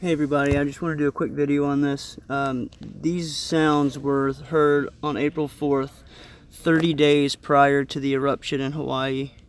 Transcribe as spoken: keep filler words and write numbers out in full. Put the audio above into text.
Hey everybody, I just want to do a quick video on this. Um, these sounds were heard on April fourth, thirty days prior to the eruption in Hawaii.